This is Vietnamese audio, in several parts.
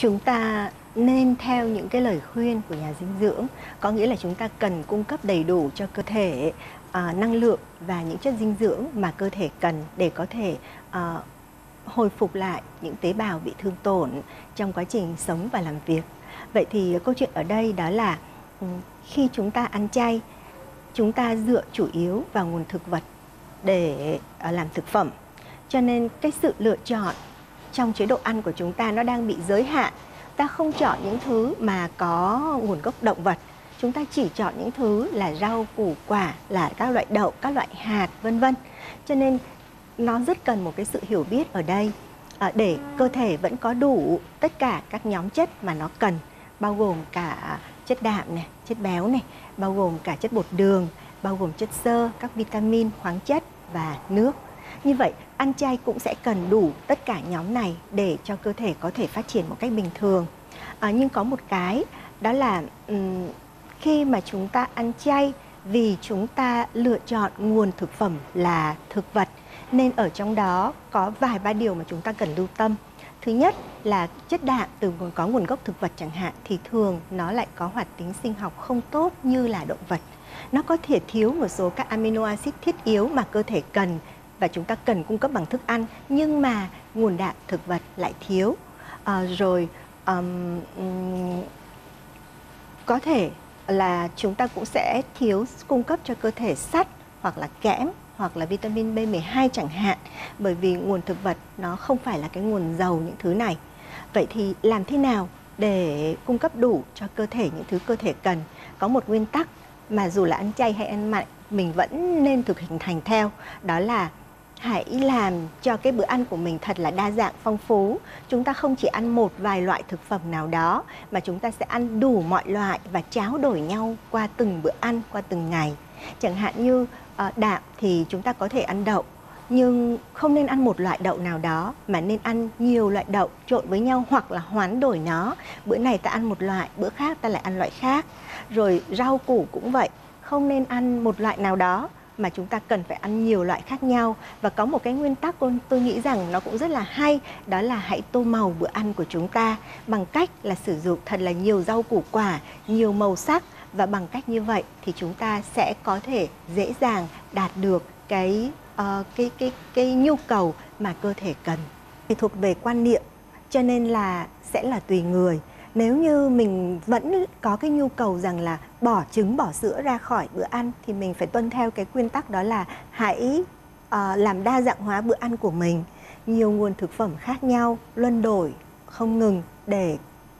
Chúng ta nên theo những cái lời khuyên của nhà dinh dưỡng, có nghĩa là chúng ta cần cung cấp đầy đủ cho cơ thể năng lượng và những chất dinh dưỡng mà cơ thể cần để có thể hồi phục lại những tế bào bị thương tổn trong quá trình sống và làm việc. Vậy thì câu chuyện ở đây đó là khi chúng ta ăn chay, chúng ta dựa chủ yếu vào nguồn thực vật để làm thực phẩm. Cho nên cái sự lựa chọn trong chế độ ăn của chúng ta nó đang bị giới hạn. Ta không chọn những thứ mà có nguồn gốc động vật. Chúng ta chỉ chọn những thứ là rau, củ quả, là các loại đậu, các loại hạt, vân vân. Cho nên nó rất cần một cái sự hiểu biết ở đây để cơ thể vẫn có đủ tất cả các nhóm chất mà nó cần, bao gồm cả chất đạm này, chất béo này, bao gồm cả chất bột đường, bao gồm chất xơ, các vitamin, khoáng chất và nước. Như vậy, ăn chay cũng sẽ cần đủ tất cả nhóm này để cho cơ thể có thể phát triển một cách bình thường. Nhưng có một cái, đó là khi mà chúng ta ăn chay, vì chúng ta lựa chọn nguồn thực phẩm là thực vật, nên ở trong đó có vài ba điều mà chúng ta cần lưu tâm. Thứ nhất là chất đạm từ có nguồn gốc thực vật chẳng hạn, thì thường nó lại có hoạt tính sinh học không tốt như là động vật. Nó có thể thiếu một số các amino acid thiết yếu mà cơ thể cần và chúng ta cần cung cấp bằng thức ăn, nhưng mà nguồn đạm thực vật lại thiếu. Có thể là chúng ta cũng sẽ thiếu cung cấp cho cơ thể sắt hoặc là kẽm hoặc là vitamin B12 chẳng hạn, bởi vì nguồn thực vật nó không phải là cái nguồn giàu những thứ này. Vậy thì làm thế nào để cung cấp đủ cho cơ thể những thứ cơ thể cần? Có một nguyên tắc mà dù là ăn chay hay ăn mặn mình vẫn nên thực hành theo, đó là hãy làm cho cái bữa ăn của mình thật là đa dạng phong phú. Chúng ta không chỉ ăn một vài loại thực phẩm nào đó, mà chúng ta sẽ ăn đủ mọi loại và tráo đổi nhau qua từng bữa ăn, qua từng ngày. Chẳng hạn như đạm thì chúng ta có thể ăn đậu, nhưng không nên ăn một loại đậu nào đó, mà nên ăn nhiều loại đậu trộn với nhau hoặc là hoán đổi nó. Bữa này ta ăn một loại, bữa khác ta lại ăn loại khác. Rồi rau củ cũng vậy, không nên ăn một loại nào đó, mà chúng ta cần phải ăn nhiều loại khác nhau. Và có một cái nguyên tắc tôi nghĩ rằng nó cũng rất là hay, đó là hãy tô màu bữa ăn của chúng ta bằng cách là sử dụng thật là nhiều rau củ quả, nhiều màu sắc. Và bằng cách như vậy thì chúng ta sẽ có thể dễ dàng đạt được cái nhu cầu mà cơ thể cần. Thì thuộc về quan niệm, cho nên là sẽ là tùy người. Nếu như mình vẫn có cái nhu cầu rằng là bỏ trứng, bỏ sữa ra khỏi bữa ăn, thì mình phải tuân theo cái nguyên tắc đó là hãy làm đa dạng hóa bữa ăn của mình. Nhiều nguồn thực phẩm khác nhau, luân đổi, không ngừng, để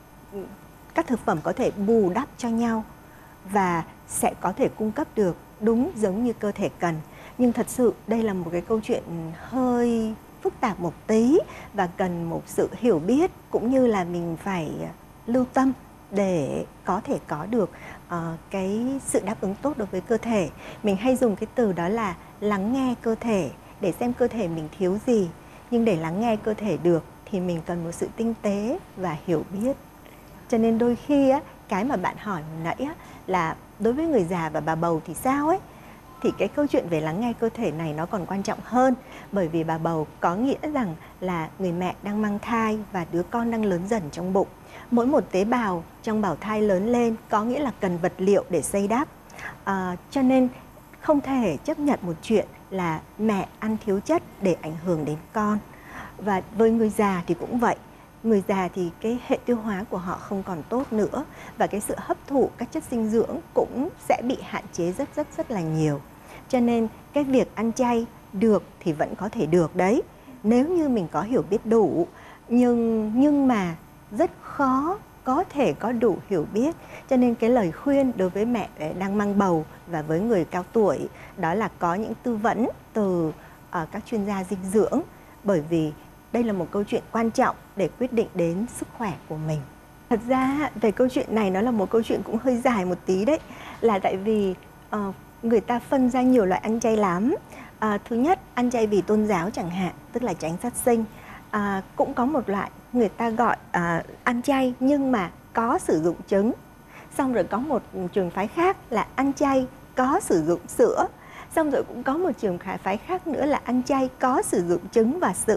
các thực phẩm có thể bù đắp cho nhau và sẽ có thể cung cấp được đúng giống như cơ thể cần. Nhưng thật sự đây là một cái câu chuyện hơi phức tạp một tí và cần một sự hiểu biết, cũng như là mình phải lưu tâm để có thể có được cái sự đáp ứng tốt đối với cơ thể. Mình hay dùng cái từ đó là lắng nghe cơ thể để xem cơ thể mình thiếu gì. Nhưng để lắng nghe cơ thể được thì mình cần một sự tinh tế và hiểu biết. Cho nên đôi khi cái mà bạn hỏi hồi nãy là đối với người già và bà bầu thì sao ấy, thì cái câu chuyện về lắng nghe cơ thể này nó còn quan trọng hơn. Bởi vì bà bầu có nghĩa rằng là người mẹ đang mang thai và đứa con đang lớn dần trong bụng. Mỗi một tế bào trong bào thai lớn lên có nghĩa là cần vật liệu để xây đắp. Cho nên không thể chấp nhận một chuyện là mẹ ăn thiếu chất để ảnh hưởng đến con. Và với người già thì cũng vậy. Người già thì cái hệ tiêu hóa của họ không còn tốt nữa, và cái sự hấp thụ các chất dinh dưỡng cũng sẽ bị hạn chế rất là nhiều. Cho nên cái việc ăn chay được thì vẫn có thể được đấy, nếu như mình có hiểu biết đủ. Nhưng mà rất khó có thể có đủ hiểu biết. Cho nên cái lời khuyên đối với mẹ đang mang bầu và với người cao tuổi, đó là có những tư vấn từ các chuyên gia dinh dưỡng. Bởi vì đây là một câu chuyện quan trọng để quyết định đến sức khỏe của mình. Thật ra về câu chuyện này nó là một câu chuyện cũng hơi dài một tí đấy. Là tại vì người ta phân ra nhiều loại ăn chay lắm. Thứ nhất, ăn chay vì tôn giáo chẳng hạn, tức là tránh sát sinh. Cũng có một loại người ta gọi ăn chay nhưng mà có sử dụng trứng. Xong rồi có một trường phái khác là ăn chay có sử dụng sữa. Xong rồi cũng có một trường phái khác nữa là ăn chay có sử dụng trứng và sữa.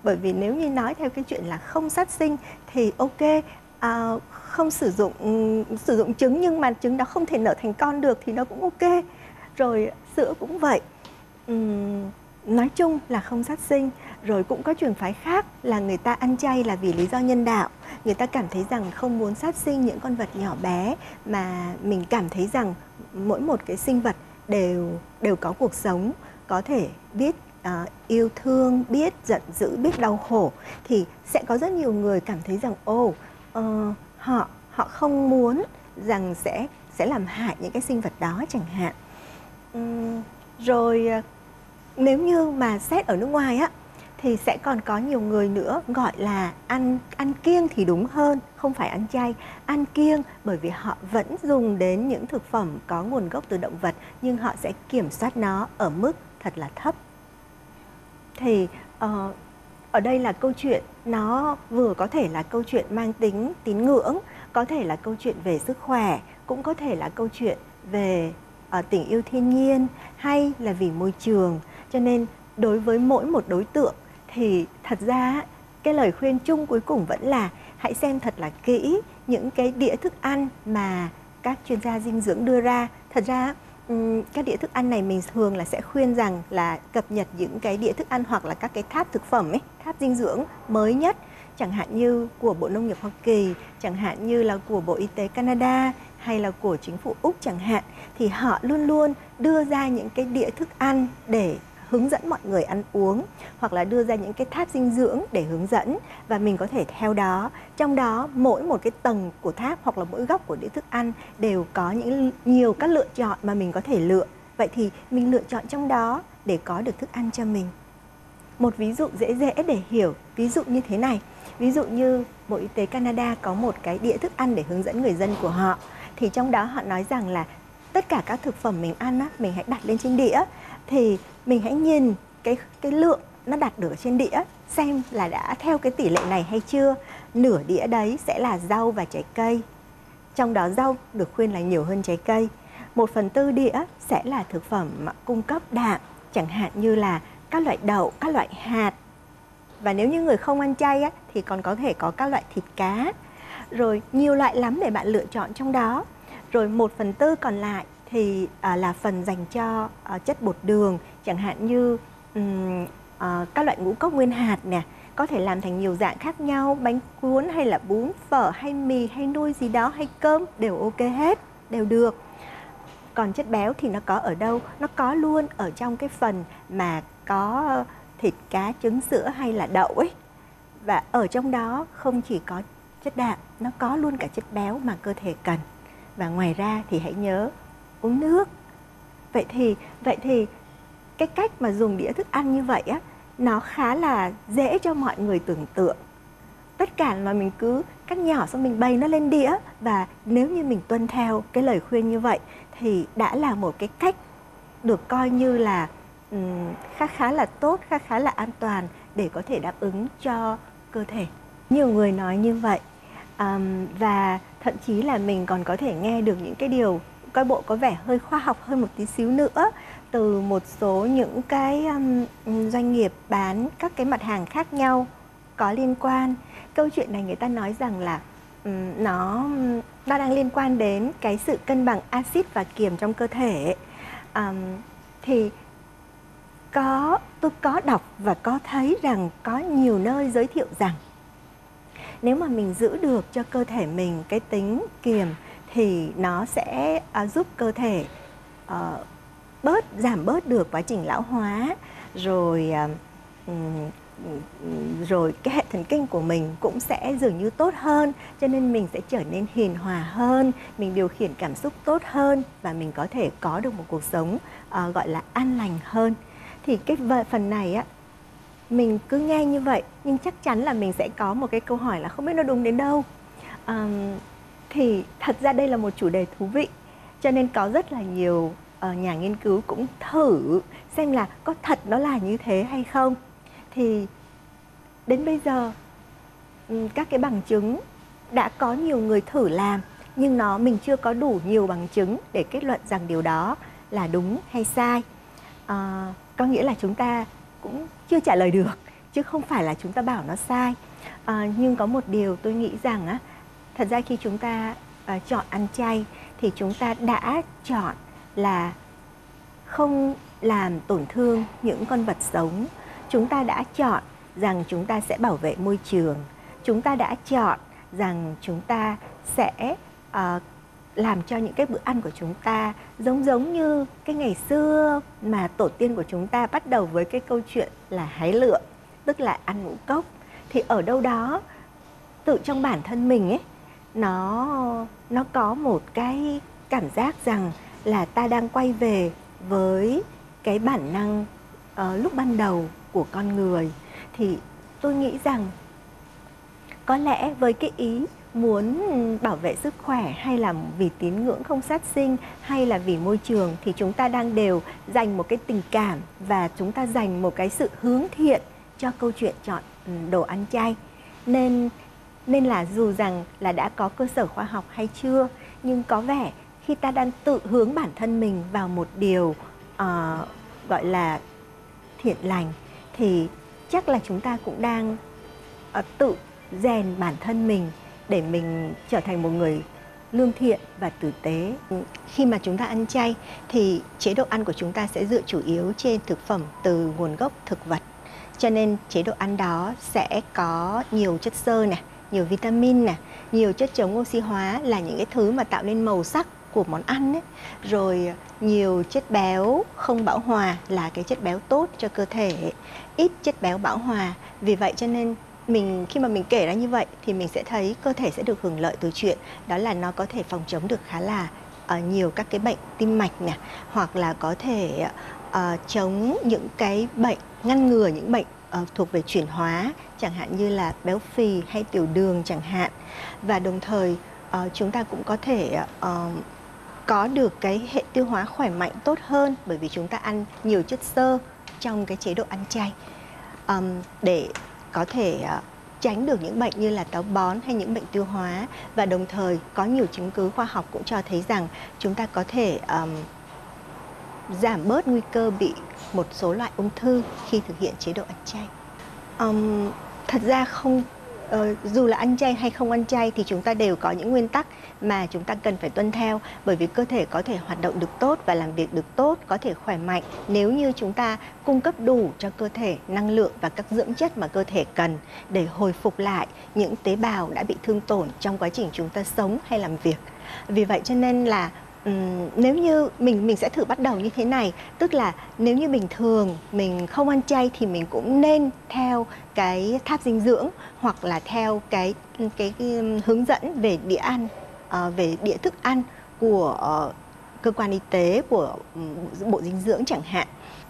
Bởi vì nếu như nói theo cái chuyện là không sát sinh thì ok, không sử dụng trứng nhưng mà trứng đó không thể nở thành con được thì nó cũng ok. Rồi sữa cũng vậy. Nói chung là không sát sinh. Rồi cũng có trường phái khác là người ta ăn chay là vì lý do nhân đạo. Người ta cảm thấy rằng không muốn sát sinh những con vật nhỏ bé, mà mình cảm thấy rằng mỗi một cái sinh vật đều có cuộc sống, có thể biết yêu thương, biết giận dữ, biết đau khổ. Thì sẽ có rất nhiều người cảm thấy rằng họ không muốn rằng sẽ làm hại những cái sinh vật đó chẳng hạn. Rồi nếu như mà xét ở nước ngoài á, thì sẽ còn có nhiều người nữa gọi là ăn kiêng thì đúng hơn, không phải ăn chay, ăn kiêng, bởi vì họ vẫn dùng đến những thực phẩm có nguồn gốc từ động vật, nhưng họ sẽ kiểm soát nó ở mức thật là thấp. Thì ở đây là câu chuyện nó vừa có thể là câu chuyện mang tính tín ngưỡng, có thể là câu chuyện về sức khỏe, cũng có thể là câu chuyện về tình yêu thiên nhiên, hay là vì môi trường. Cho nên đối với mỗi một đối tượng thì thật ra cái lời khuyên chung cuối cùng vẫn là hãy xem thật là kỹ những cái đĩa thức ăn mà các chuyên gia dinh dưỡng đưa ra. Thật ra các đĩa thức ăn này mình thường là sẽ khuyên rằng là cập nhật những cái đĩa thức ăn hoặc là các cái tháp thực phẩm ấy, tháp dinh dưỡng mới nhất, chẳng hạn như của Bộ Nông nghiệp Hoa Kỳ, chẳng hạn như là của Bộ Y tế Canada, hay là của chính phủ Úc chẳng hạn. Thì họ luôn luôn đưa ra những cái đĩa thức ăn để hướng dẫn mọi người ăn uống, hoặc là đưa ra những cái tháp dinh dưỡng để hướng dẫn, và mình có thể theo đó. Trong đó mỗi một cái tầng của tháp hoặc là mỗi góc của đĩa thức ăn đều có nhiều các lựa chọn mà mình có thể lựa. Vậy thì mình lựa chọn trong đó để có được thức ăn cho mình. Một ví dụ dễ để hiểu, ví dụ như thế này. Ví dụ như Bộ Y tế Canada có một cái đĩa thức ăn để hướng dẫn người dân của họ. Thì trong đó họ nói rằng là tất cả các thực phẩm mình ăn á, mình hãy đặt lên trên đĩa. Thì mình hãy nhìn cái lượng nó đặt được trên đĩa, xem là đã theo cái tỷ lệ này hay chưa. Nửa đĩa đấy sẽ là rau và trái cây, trong đó rau được khuyên là nhiều hơn trái cây. 1/4 đĩa sẽ là thực phẩm cung cấp đạm, chẳng hạn như là các loại đậu, các loại hạt. Và nếu như người không ăn chay á, thì còn có thể có các loại thịt cá. Rồi nhiều loại lắm để bạn lựa chọn trong đó. Rồi 1/4 còn lại thì là phần dành cho chất bột đường, chẳng hạn như các loại ngũ cốc nguyên hạt nè, có thể làm thành nhiều dạng khác nhau, bánh cuốn hay là bún phở hay mì hay nuôi gì đó hay cơm đều ok hết, đều được. Còn chất béo thì nó có ở đâu? Nó có luôn ở trong cái phần mà có thịt cá, trứng, sữa hay là đậu ấy. Và ở trong đó không chỉ có chất đạm, nó có luôn cả chất béo mà cơ thể cần. Và ngoài ra thì hãy nhớ uống nước. Vậy thì cái cách mà dùng đĩa thức ăn như vậy á, nó khá là dễ cho mọi người tưởng tượng. Tất cả là mình cứ cắt nhỏ xong mình bày nó lên đĩa, và nếu như mình tuân theo cái lời khuyên như vậy thì đã là một cái cách được coi như là khá là tốt, khá là an toàn để có thể đáp ứng cho cơ thể. Nhiều người nói như vậy, và thậm chí là mình còn có thể nghe được những cái điều coi bộ có vẻ hơi khoa học hơn một tí xíu nữa từ một số những cái doanh nghiệp bán các cái mặt hàng khác nhau có liên quan. Câu chuyện này người ta nói rằng là nó đang liên quan đến cái sự cân bằng axit và kiềm trong cơ thể. Thì tôi có đọc và có thấy rằng có nhiều nơi giới thiệu rằng nếu mà mình giữ được cho cơ thể mình cái tính kiềm thì nó sẽ giúp cơ thể giảm bớt được quá trình lão hóa, rồi cái hệ thần kinh của mình cũng sẽ dường như tốt hơn, cho nên mình sẽ trở nên hiền hòa hơn, mình điều khiển cảm xúc tốt hơn, và mình có thể có được một cuộc sống gọi là an lành hơn. Thì cái phần này á, mình cứ nghe như vậy nhưng chắc chắn là mình sẽ có một cái câu hỏi là không biết nó đúng đến đâu. Thì thật ra đây là một chủ đề thú vị, cho nên có rất là nhiều nhà nghiên cứu cũng thử xem là có thật nó là như thế hay không. Thì đến bây giờ các cái bằng chứng đã có nhiều người thử làm, nhưng mình chưa có đủ nhiều bằng chứng để kết luận rằng điều đó là đúng hay sai. Có nghĩa là chúng ta cũng chưa trả lời được, chứ không phải là chúng ta bảo nó sai. Nhưng có một điều tôi nghĩ rằng á, thật ra khi chúng ta chọn ăn chay thì chúng ta đã chọn là không làm tổn thương những con vật sống. Chúng ta đã chọn rằng chúng ta sẽ bảo vệ môi trường. Chúng ta đã chọn rằng chúng ta sẽ làm cho những cái bữa ăn của chúng ta giống như cái ngày xưa mà tổ tiên của chúng ta bắt đầu với cái câu chuyện là hái lượm, tức là ăn ngũ cốc. Thì ở đâu đó tự trong bản thân mình ấy, nó có một cái cảm giác rằng là ta đang quay về với cái bản năng lúc ban đầu của con người. Thì tôi nghĩ rằng có lẽ với cái ý muốn bảo vệ sức khỏe, hay là vì tín ngưỡng không sát sinh, hay là vì môi trường, thì chúng ta đang đều dành một cái tình cảm và chúng ta dành một cái sự hướng thiện cho câu chuyện chọn đồ ăn chay. Nên là dù rằng là đã có cơ sở khoa học hay chưa, nhưng có vẻ khi ta đang tự hướng bản thân mình vào một điều gọi là thiện lành, thì chắc là chúng ta cũng đang tự rèn bản thân mình để mình trở thành một người lương thiện và tử tế. Khi mà chúng ta ăn chay thì chế độ ăn của chúng ta sẽ dựa chủ yếu trên thực phẩm từ nguồn gốc thực vật. Cho nên chế độ ăn đó sẽ có nhiều chất xơ nè, nhiều vitamin nè, nhiều chất chống oxy hóa là những cái thứ mà tạo nên màu sắc của món ăn ấy. Rồi nhiều chất béo không bão hòa là cái chất béo tốt cho cơ thể, ít chất béo bão hòa. Vì vậy cho nên khi mà mình kể ra như vậy thì mình sẽ thấy cơ thể sẽ được hưởng lợi từ chuyện đó là nó có thể phòng chống được khá là nhiều các cái bệnh tim mạch nè, hoặc là có thể chống những cái bệnh, ngăn ngừa những bệnh thuộc về chuyển hóa, chẳng hạn như là béo phì hay tiểu đường chẳng hạn. Và đồng thời chúng ta cũng có thể có được cái hệ tiêu hóa khỏe mạnh tốt hơn, bởi vì chúng ta ăn nhiều chất xơ trong cái chế độ ăn chay, để có thể tránh được những bệnh như là táo bón hay những bệnh tiêu hóa. Và đồng thời có nhiều chứng cứ khoa học cũng cho thấy rằng chúng ta có thể giảm bớt nguy cơ bị một số loại ung thư khi thực hiện chế độ ăn chay. Thật ra dù là ăn chay hay không ăn chay thì chúng ta đều có những nguyên tắc mà chúng ta cần phải tuân theo, bởi vì cơ thể có thể hoạt động được tốt và làm việc được tốt, có thể khỏe mạnh nếu như chúng ta cung cấp đủ cho cơ thể năng lượng và các dưỡng chất mà cơ thể cần để hồi phục lại những tế bào đã bị thương tổn trong quá trình chúng ta sống hay làm việc. Vì vậy cho nên là nếu như mình sẽ thử bắt đầu như thế này, tức là nếu như bình thường mình không ăn chay thì mình cũng nên theo cái tháp dinh dưỡng hoặc là theo cái hướng dẫn về đĩa ăn, về đĩa thức ăn của cơ quan y tế, của Bộ Dinh dưỡng chẳng hạn.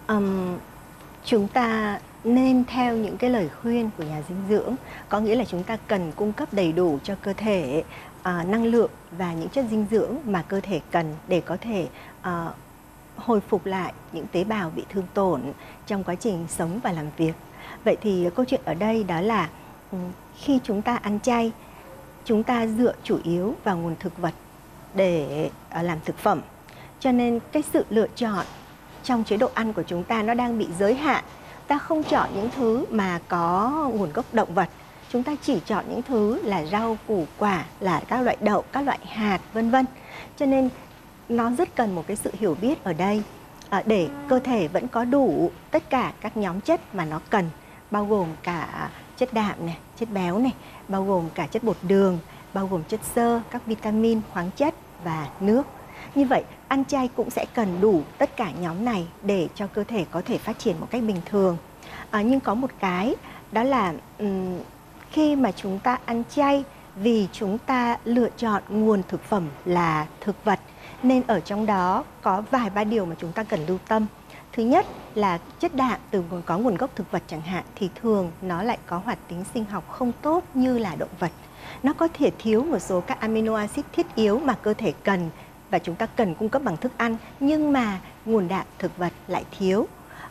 Chúng ta nên theo những cái lời khuyên của nhà dinh dưỡng, có nghĩa là chúng ta cần cung cấp đầy đủ cho cơ thể năng lượng và những chất dinh dưỡng mà cơ thể cần để có thể hồi phục lại những tế bào bị thương tổn trong quá trình sống và làm việc. Vậy thì câu chuyện ở đây đó là khi chúng ta ăn chay, chúng ta dựa chủ yếu vào nguồn thực vật để làm thực phẩm. Cho nên cái sự lựa chọn trong chế độ ăn của chúng ta nó đang bị giới hạn. Ta không chọn những thứ mà có nguồn gốc động vật. Chúng ta chỉ chọn những thứ là rau, củ quả, là các loại đậu, các loại hạt, vân vân. Cho nên nó rất cần một cái sự hiểu biết ở đây để cơ thể vẫn có đủ tất cả các nhóm chất mà nó cần, bao gồm cả chất đạm này, chất béo này, bao gồm cả chất bột đường, bao gồm chất xơ, các vitamin, khoáng chất và nước. Như vậy, ăn chay cũng sẽ cần đủ tất cả nhóm này để cho cơ thể có thể phát triển một cách bình thường. Nhưng có một cái đó là khi mà chúng ta ăn chay, vì chúng ta lựa chọn nguồn thực phẩm là thực vật, nên ở trong đó có vài ba điều mà chúng ta cần lưu tâm. Thứ nhất là chất đạm có nguồn gốc thực vật chẳng hạn thì thường nó lại có hoạt tính sinh học không tốt như là động vật. Nó có thể thiếu một số các amino acid thiết yếu mà cơ thể cần và chúng ta cần cung cấp bằng thức ăn, nhưng mà nguồn đạm thực vật lại thiếu.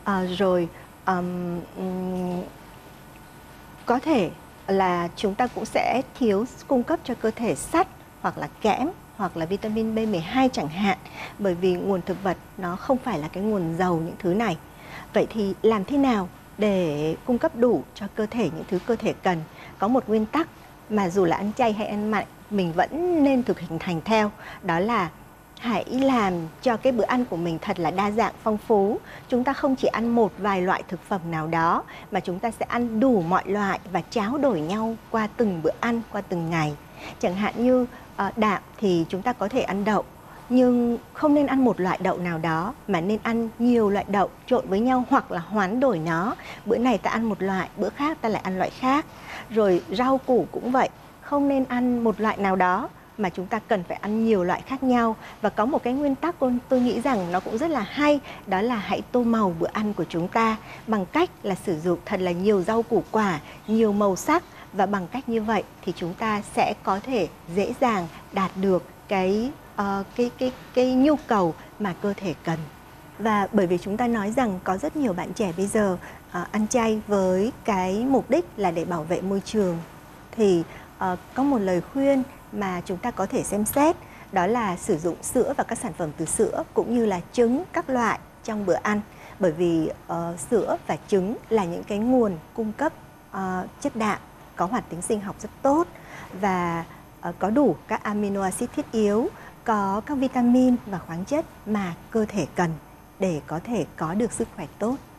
Có thể là chúng ta cũng sẽ thiếu cung cấp cho cơ thể sắt hoặc là kẽm hoặc là vitamin B12 chẳng hạn, bởi vì nguồn thực vật nó không phải là cái nguồn giàu những thứ này. Vậy thì làm thế nào để cung cấp đủ cho cơ thể những thứ cơ thể cần. Có một nguyên tắc mà dù là ăn chay hay ăn mặn mình vẫn nên thực hành theo, đó là hãy làm cho cái bữa ăn của mình thật là đa dạng phong phú. Chúng ta không chỉ ăn một vài loại thực phẩm nào đó, mà chúng ta sẽ ăn đủ mọi loại và tráo đổi nhau qua từng bữa ăn, qua từng ngày. Chẳng hạn như đạm thì chúng ta có thể ăn đậu, nhưng không nên ăn một loại đậu nào đó, mà nên ăn nhiều loại đậu trộn với nhau hoặc là hoán đổi nó. Bữa này ta ăn một loại, bữa khác ta lại ăn loại khác. Rồi rau củ cũng vậy, không nên ăn một loại nào đó, mà chúng ta cần phải ăn nhiều loại khác nhau. Và có một cái nguyên tắc tôi nghĩ rằng nó cũng rất là hay, đó là hãy tô màu bữa ăn của chúng ta bằng cách là sử dụng thật là nhiều rau củ quả, nhiều màu sắc. Và bằng cách như vậy thì chúng ta sẽ có thể dễ dàng đạt được cái nhu cầu mà cơ thể cần. Và bởi vì chúng ta nói rằng có rất nhiều bạn trẻ bây giờ ăn chay với cái mục đích là để bảo vệ môi trường, thì có một lời khuyên mà chúng ta có thể xem xét, đó là sử dụng sữa và các sản phẩm từ sữa cũng như là trứng các loại trong bữa ăn. Bởi vì sữa và trứng là những cái nguồn cung cấp chất đạm có hoạt tính sinh học rất tốt, và có đủ các amino acid thiết yếu, có các vitamin và khoáng chất mà cơ thể cần để có thể có được sức khỏe tốt.